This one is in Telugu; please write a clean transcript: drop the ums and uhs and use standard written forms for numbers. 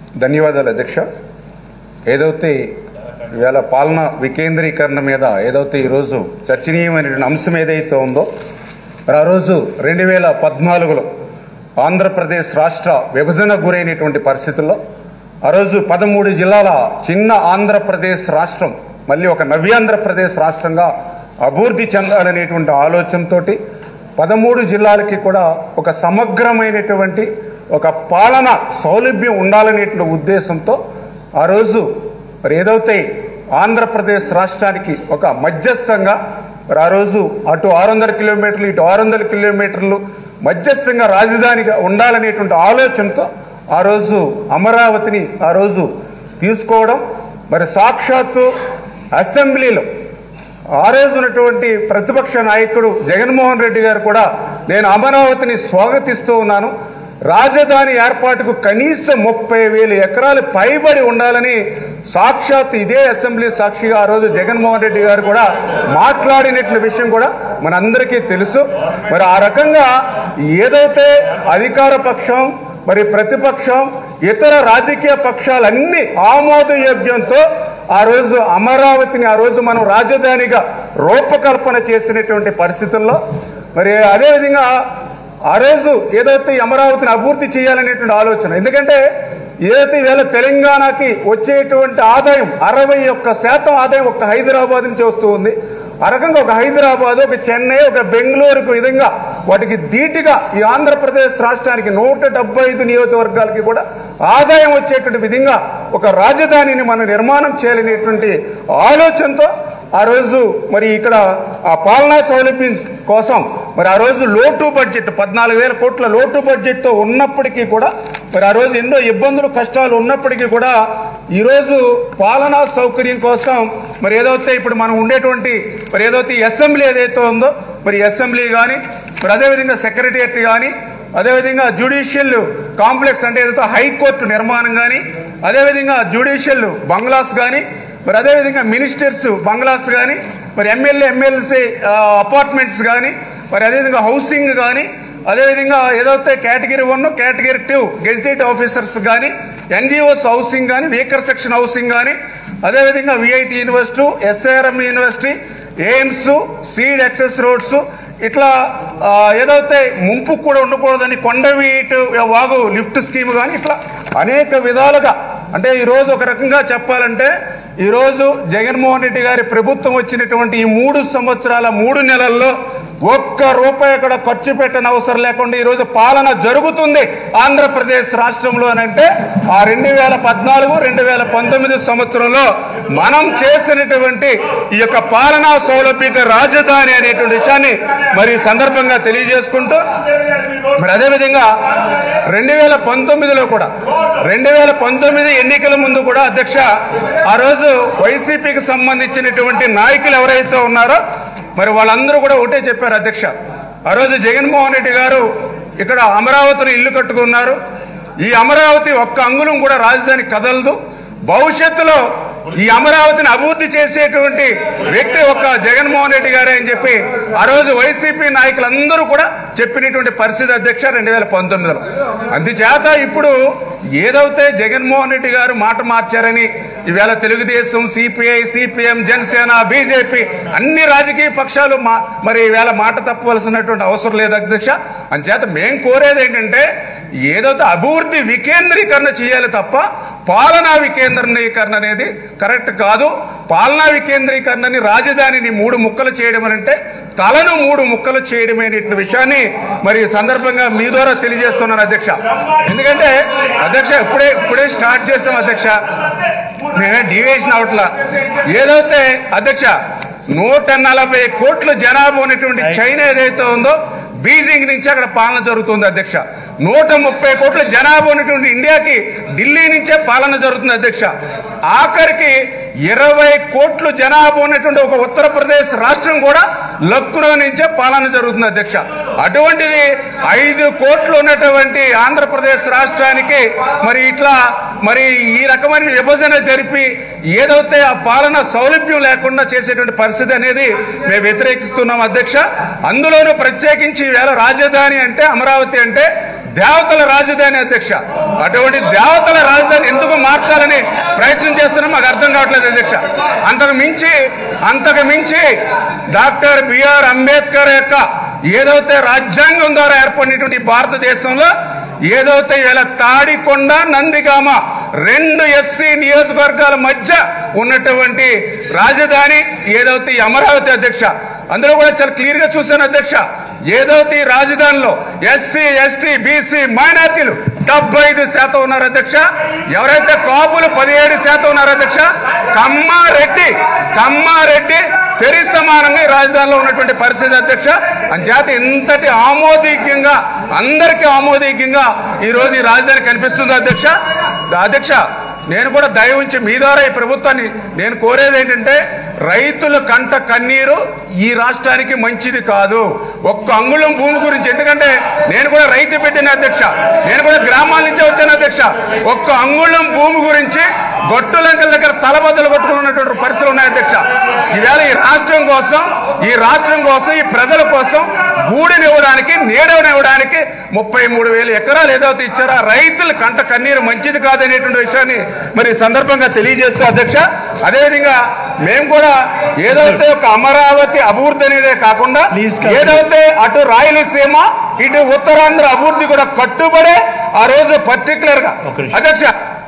ధన్యవాదాలు అధ్యక్ష. ఏదైతే ఇవాళ పాలన వికేంద్రీకరణ మీద ఏదైతే ఈరోజు చర్చనీయమైనటువంటి అంశం ఏదైతే ఉందో, ఆ రోజు 2014లో ఆంధ్రప్రదేశ్ రాష్ట్ర విభజన గురైనటువంటి పరిస్థితుల్లో ఆ రోజు 13 జిల్లాల చిన్న ఆంధ్రప్రదేశ్ రాష్ట్రం మళ్ళీ ఒక నవ్యాంధ్రప్రదేశ్ రాష్ట్రంగా అభివృద్ధి చెందాలనేటువంటి ఆలోచనతో 13 జిల్లాలకి కూడా ఒక సమగ్రమైనటువంటి ఒక పాలన సౌలభ్యం ఉండాలనేటువంటి ఉద్దేశంతో ఆ రోజు మరి ఏదైతే ఆంధ్రప్రదేశ్ రాష్ట్రానికి ఒక మధ్యస్థంగా మరి ఆ రోజు అటు 600 కిలోమీటర్లు ఇటు 600 కిలోమీటర్లు మధ్యస్థంగా రాజధానిగా ఉండాలనేటువంటి ఆలోచనతో ఆ రోజు అమరావతిని ఆ రోజు తీసుకోవడం, మరి సాక్షాత్తు అసెంబ్లీలో ఆ రోజు ఉన్నటువంటి ప్రతిపక్ష నాయకుడు జగన్మోహన్ రెడ్డి గారు కూడా నేను అమరావతిని స్వాగతిస్తూ ఉన్నాను, రాజధాని ఏర్పాటుకు కనీసం 30,000 ఎకరాలు పైబడి ఉండాలని సాక్షాత్ ఇదే అసెంబ్లీ సాక్షిగా ఆ రోజు జగన్మోహన్ రెడ్డి గారు కూడా మాట్లాడినటువంటి విషయం కూడా మనందరికీ తెలుసు. మరి ఆ రకంగా ఏదైతే అధికార పక్షం మరి ప్రతిపక్షం ఇతర రాజకీయ పక్షాలన్నీ ఆమోదయోగ్యంతో ఆ రోజు అమరావతిని ఆ రోజు మనం రాజధానిగా రూపకల్పన చేసినటువంటి పరిస్థితుల్లో మరి అదేవిధంగా ఆ రోజు ఏదైతే అమరావతిని అభివృద్ధి చేయాలనేటువంటి ఆలోచన, ఎందుకంటే ఏదైతే ఈవేళ తెలంగాణకి వచ్చేటువంటి ఆదాయం 61% ఆదాయం ఒక్క హైదరాబాద్ నుంచి వస్తూ ఉంది. ఆ రకంగా ఒక హైదరాబాద్, ఒక చెన్నై, ఒక బెంగళూరుకు విధంగా వాటికి ధీటుగా ఈ ఆంధ్రప్రదేశ్ రాష్ట్రానికి 175 నియోజకవర్గాలకి కూడా ఆదాయం వచ్చేటువంటి విధంగా ఒక రాజధానిని మనం నిర్మాణం చేయాలనేటువంటి ఆలోచనతో ఆ రోజు మరి ఇక్కడ ఆ పాలనా సౌలభ్యం కోసం మరి ఆ రోజు లోటు బడ్జెట్ 14,000 కోట్ల లోటు బడ్జెట్తో ఉన్నప్పటికీ కూడా మరి ఆ రోజు ఎన్నో ఇబ్బందులు కష్టాలు ఉన్నప్పటికీ కూడా ఈరోజు పాలనా సౌకర్యం కోసం మరి ఏదైతే ఇప్పుడు మనం ఉండేటువంటి మరి ఏదైతే అసెంబ్లీ ఏదైతే ఉందో మరి అసెంబ్లీ కానీ మరి అదేవిధంగా సెక్రటేరియట్ కానీ అదేవిధంగా జ్యుడిషియల్ కాంప్లెక్స్ అంటే ఏదైతే హైకోర్టు నిర్మాణం కానీ అదేవిధంగా జ్యుడిషియల్ బంగ్లాస్ కానీ మరి అదేవిధంగా మినిస్టర్స్ బంగ్లాస్ కానీ మరి ఎమ్మెల్సీ అపార్ట్మెంట్స్ కానీ మరి అదేవిధంగా హౌసింగ్ కానీ అదేవిధంగా ఏదైతే కేటగిరీ 1 కేటగిరీ 2 గెజిటెడ్ ఆఫీసర్స్ కానీ ఎన్జిఓస్ హౌసింగ్ కానీ వీకర్ సెక్షన్ హౌసింగ్ కానీ అదేవిధంగా VIT university SRM university AIIMS seed access roads ఇట్లా ఏదైతే ముంపు కూడా ఉండకూడదని కొండవీటి వాగు లిఫ్ట్ స్కీమ్ కానీ ఇట్లా అనేక విధాలుగా అంటే ఈరోజు ఒక రకంగా చెప్పాలంటే ఈరోజు జగన్మోహన్ రెడ్డి గారి ప్రభుత్వం వచ్చినటువంటి ఈ 3 సంవత్సరాల 3 నెలల్లో ఒక్క రూపాయి కూడా ఖర్చు పెట్టని అవసరం లేకుండా ఈరోజు పాలన జరుగుతుంది ఆంధ్రప్రదేశ్ రాష్ట్రంలో అని అంటే ఆ 2014-2019 సంవత్సరంలో మనం చేసినటువంటి ఈ యొక్క పాలనా సౌలభ్యక రాజధాని అనేటువంటి విషయాన్ని మరి సందర్భంగా తెలియజేసుకుంటూ మరి అదేవిధంగా 2019లో కూడా 2019 ఎన్నికల ముందు కూడా అధ్యక్ష ఆ రోజు వైసీపీకి సంబంధించినటువంటి నాయకులు ఎవరైతే ఉన్నారో మరి వాళ్ళందరూ కూడా ఒకటే చెప్పారు అధ్యక్ష. ఆ రోజు జగన్మోహన్ రెడ్డి గారు ఇక్కడ అమరావతిలో ఇల్లు కట్టుకున్నారు, ఈ అమరావతి ఒక్క అంగుళం కూడా రాజధాని కదలదు, భవిష్యత్తులో ఈ అమరావతిని అభివృద్ధి చేసేటువంటి వ్యక్తి ఒక జగన్మోహన్ రెడ్డి గారే అని చెప్పి ఆ రోజు వైసీపీ నాయకులందరూ కూడా చెప్పినటువంటి పరిస్థితి అధ్యక్ష 2019లో. అందుచేత ఇప్పుడు ఏదైతే జగన్మోహన్ రెడ్డి గారు మాట మార్చారని ఈవేళ Telugu Desam, CPI, CPM, Janasena, BJP అన్ని రాజకీయ పక్షాలు మరి ఈవేళ మాట తప్పవలసినటువంటి అవసరం లేదు అధ్యక్ష. అందుచేత మేము కోరేది ఏంటంటే ఏదైతే అభివృద్ధి వికేంద్రీకరణ చేయాలి తప్ప పాలనా వికేంద్రీకరణ అనేది కరెక్ట్ కాదు. పాలనా వికేంద్రీకరణని రాజధానిని 3 ముక్కలు చేయడం అంటే తలను 3 ముక్కలు చేయడమే అనే విషయాన్ని మరి సందర్భంగా మీ ద్వారా తెలియజేస్తున్నాను అధ్యక్ష. ఎందుకంటే అధ్యక్ష ఇప్పుడే స్టార్ట్ చేసాం అధ్యక్ష, నేనే డివియేషన్ అవట్లా. ఏదైతే అధ్యక్ష 140 కోట్ల జనాభా ఉన్నటువంటి చైనా ఏదైతే ఉందో బీజింగ్ నుంచి అక్కడ పాలన జరుగుతుంది అధ్యక్ష. 130 కోట్ల జనాభా ఉన్నటువంటి ఇండియాకి ఢిల్లీ నుంచే పాలన జరుగుతుంది అధ్యక్ష. ఆఖరికి 20 కోట్ల జనాభా ఉన్నటువంటి ఒక ఉత్తరప్రదేశ్ రాష్ట్రం కూడా లక్నో నుంచే పాలన జరుగుతుంది అధ్యక్ష. అటువంటిది 5 కోట్లు ఉన్నటువంటి ఆంధ్రప్రదేశ్ రాష్ట్రానికి మరి ఇట్లా మరి ఈ రకమైన విభజన జరిపి ఏదైతే ఆ పాలన సౌలభ్యం లేకుండా చేసేటువంటి పరిస్థితి అనేది మేము వ్యతిరేకిస్తున్నాం అధ్యక్ష. అందులోనూ ప్రత్యేకించి ఈవేళ రాజధాని అంటే అమరావతి అంటే దేవతల రాజధాని అధ్యక్ష. అటువంటి దేవతల రాజధాని ఎందుకు మార్చాలని ప్రయత్నం చేస్తున్నాం, మాకు అర్థం కావట్లేదు అధ్యక్ష. అంతకు మించి డాక్టర్ బిఆర్ అంబేద్కర్ యొక్క ఏదైతే రాజ్యాంగం ద్వారా ఏర్పడినటువంటి భారతదేశంలో ఏదైతే ఇలా తాడికొండ నందిగామ 2 ఎస్సీ నియోజకవర్గాల మధ్య ఉన్నటువంటి రాజధాని ఏదైతే అమరావతి అధ్యక్ష, అందులో కూడా చాలా క్లియర్ గా చూశాను అధ్యక్ష. ఏదైతే రాజధానిలో ఎస్సీ ఎస్టీ బీసీ మైనార్టీలు 75% ఉన్నారు అధ్యక్ష. ఎవరైతే కాపులు 17% ఉన్నారు అధ్యక్ష. కమ్మారెడ్డి సరి సమానంగా ఈ రాజధానిలో ఉన్నటువంటి పరిస్థితి అధ్యక్ష. అంచేత ఇంతటి ఆమోదయోగ్యంగా అందరికీ ఆమోదయోగ్యంగా ఈరోజు ఈ రాజధాని కనిపిస్తుంది అధ్యక్ష. నేను కూడా దయ ఉంచి మీ ద్వారా ఈ ప్రభుత్వాన్ని నేను కోరేది ఏంటంటే, రైతుల కంట కన్నీరు ఈ రాష్ట్రానికి మంచిది కాదు. ఒక్క అంగుళం భూమి గురించి, ఎందుకంటే నేను కూడా రైతు పెట్టిన అధ్యక్ష, నేను కూడా గ్రామాల నుంచే వచ్చాను అధ్యక్ష. ఒక్క అంగుళం భూమి గురించి గొట్టులంకల దగ్గర తలబద్దలు కొట్టుకున్నటువంటి పరిస్థితులు ఉన్నాయి అధ్యక్ష. ఈవేళ ఈ రాష్ట్రం కోసం ఈ ప్రజల కోసం గూడినివ్వడానికి నీడనివ్వడానికి 33,000 ఎకరాలు ఏదైతే ఇచ్చారో రైతుల కంట కన్నీరు మంచిది కాదనేటువంటి విషయాన్ని మరి సందర్భంగా తెలియజేస్తూ అధ్యక్ష, అదేవిధంగా మేము కూడా ఏదైతే ఒక అమరావతి అభివృద్ధి అనేదే కాకుండా ఏదైతే అటు రాయలసీమ ఇటు ఉత్తరాంధ్ర అభివృద్ధి కూడా కట్టుబడే ఆ రోజు పర్టికులర్ గా అధ్యక్ష